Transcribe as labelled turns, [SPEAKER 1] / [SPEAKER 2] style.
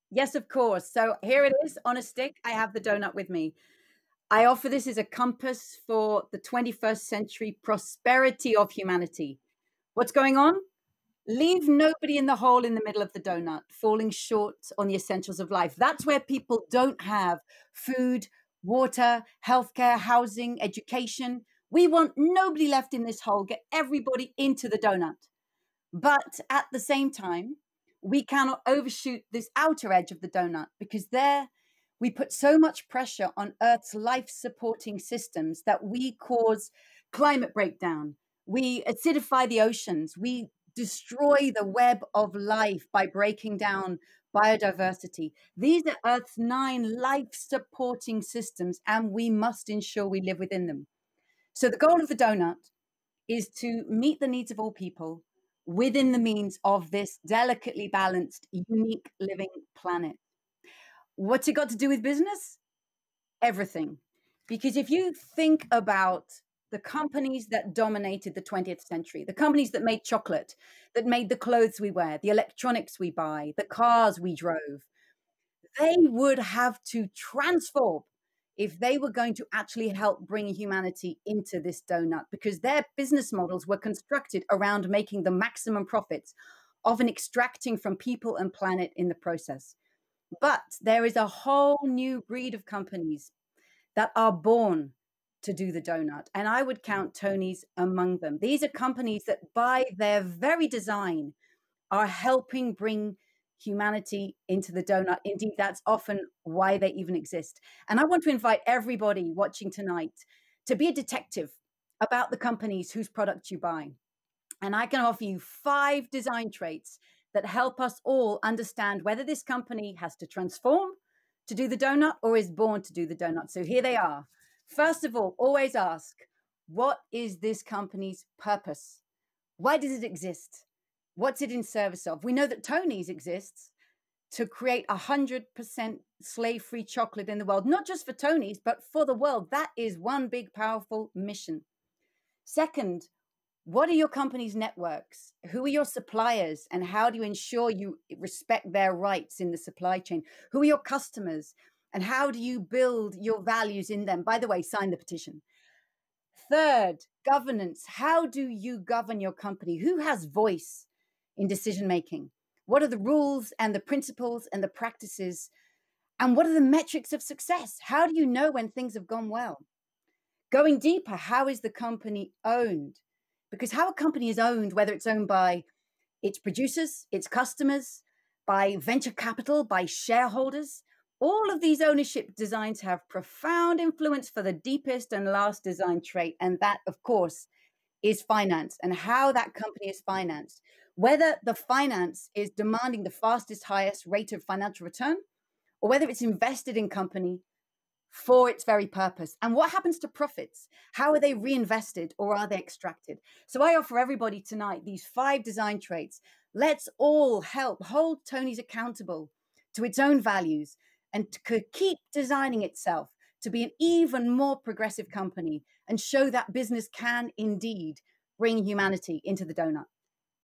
[SPEAKER 1] Yes, of course. So here it is on a stick. I have the donut with me. I offer this as a compass for the 21st century prosperity of humanity. What's going on? Leave nobody in the hole in the middle of the donut, falling short on the essentials of life. That's where people don't have food, water, healthcare, housing, education. We want nobody left in this hole. Get everybody into the donut. But at the same time, we cannot overshoot this outer edge of the donut because there we put so much pressure on Earth's life supporting systems that we cause climate breakdown. We acidify the oceans. We destroy the web of life by breaking down biodiversity. These are Earth's 9 life supporting systems, and we must ensure we live within them. So, the goal of the donut is to meet the needs of all people within the means of this delicately balanced, unique living planet. What's it got to do with business? Everything. Because if you think about the companies that dominated the 20th century, the companies that made chocolate, that made the clothes we wear, the electronics we buy, the cars we drove, they would have to transform if they were going to actually help bring humanity into this donut, because their business models were constructed around making the maximum profits, often extracting from people and planet in the process. But there is a whole new breed of companies that are born to do the donut. And I would count Tony's among them. These are companies that, by their very design, are helping bring humanity into the donut. Indeed, that's often why they even exist. And I want to invite everybody watching tonight to be a detective about the companies whose products you buy. And I can offer you 5 design traits that help us all understand whether this company has to transform to do the donut or is born to do the donut. So here they are. First of all, always ask, what is this company's purpose? Why does it exist? What's it in service of? We know that Tony's exists to create 100% slave-free chocolate in the world, not just for Tony's, but for the world. That is one big, powerful mission. Second, what are your company's networks? Who are your suppliers? And how do you ensure you respect their rights in the supply chain? Who are your customers? And how do you build your values in them? By the way, sign the petition. Third, governance. How do you govern your company? Who has voice in decision making? What are the rules and the principles and the practices? And what are the metrics of success? How do you know when things have gone well? Going deeper, how is the company owned? Because how a company is owned, whether it's owned by its producers, its customers, by venture capital, by shareholders, all of these ownership designs have profound influence for the deepest and last design trait. And that, of course, is finance and how that company is financed. Whether the finance is demanding the fastest, highest rate of financial return, or whether it's invested in company for its very purpose. And what happens to profits? How are they reinvested or are they extracted? So I offer everybody tonight these 5 design traits. Let's all help hold Tony's accountable to its own values and to keep designing itself to be an even more progressive company and show that business can indeed bring humanity into the donut.